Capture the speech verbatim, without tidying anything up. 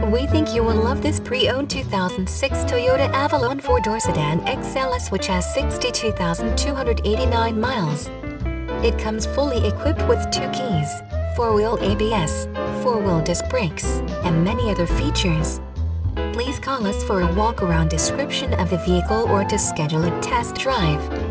We think you will love this pre-owned two thousand six Toyota Avalon four-door sedan X L S, which has sixty-two thousand two hundred eighty-nine miles. It comes fully equipped with two keys, four-wheel A B S, four-wheel disc brakes, and many other features. Please call us for a walk-around description of the vehicle or to schedule a test drive.